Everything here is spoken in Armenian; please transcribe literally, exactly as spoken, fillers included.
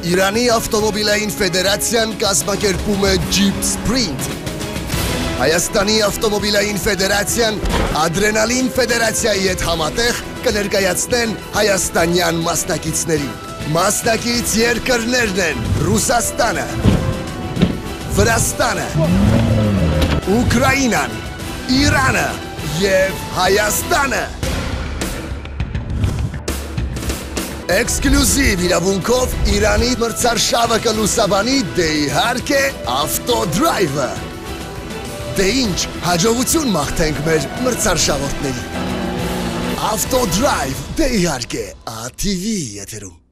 Իրանի ավտոմոբիլային ֆեդերացիան կազմակերպում է Jeep Sprint։ Հայաստանի ավտոմոբիլային ֆեդերացիան Ադրենալին ֆեդերացիայի հետ համատեղ կներկայացնեն հայաստանյան մասնակիցներին։ Մասնակից երկրներն են Ռուսաստանը, Վրաստանը, Ուկրաինան, Իրանը և Հայաստանը։ Էքսկլյուզիվ իրավունքով Իրանի մրցարշավը կլուսաբանի դե իհարկե ավտոդրայվը։ Դե ինչ, հաջողություն մաղթենք մեր մրցարշավորդներին։ Ավտոդրայվ, դե իհարկե, ա թի վի եթերում։